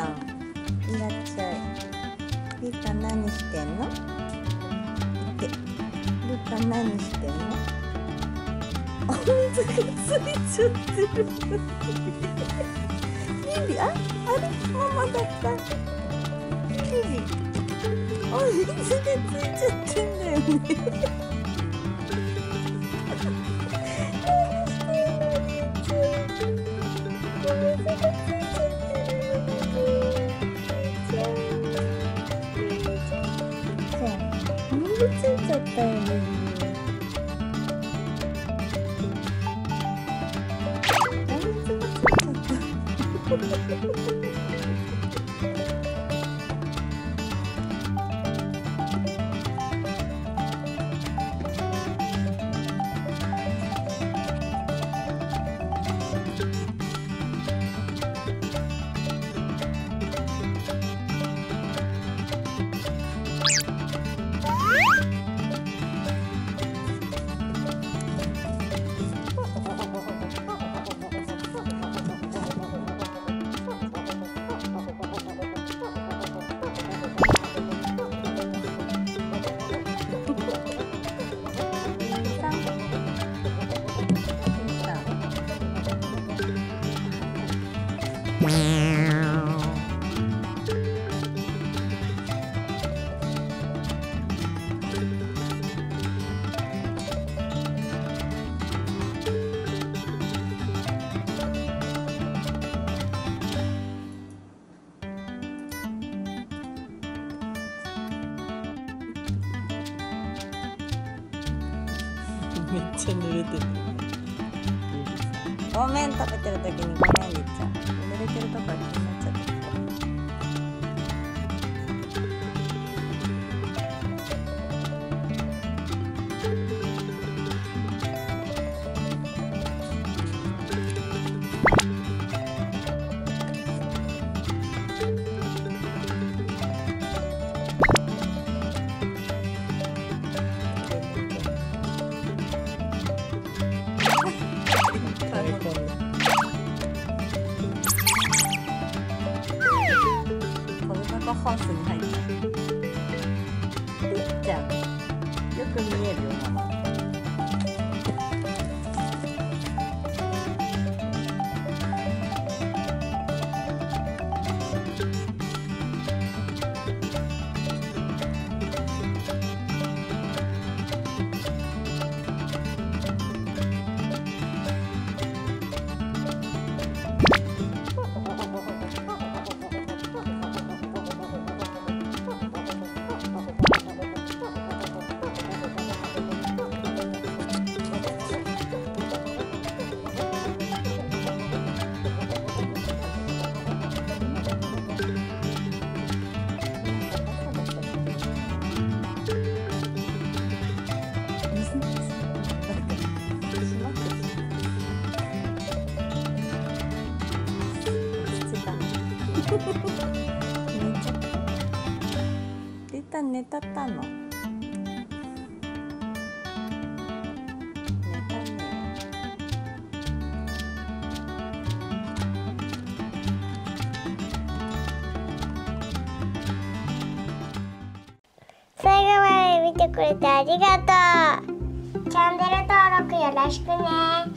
たん。いらっしゃい。リカ何してんの？で、リカ何してんの？お水がついちゃってる。リリ、あれママだった。リリ、お水がついちゃってんだよね。ついちゃったよね。お水がついちゃった。めっちゃ濡れてる。ごめん、食べてる時にごめん、りっちゃん。濡れてるとこが気になっちゃった。ハウスに入った。じゃあよく見えるよ、ママ。リタ寝たったの？寝たね。 最後まで見てくれてありがとう。チャンネル登録よろしくね。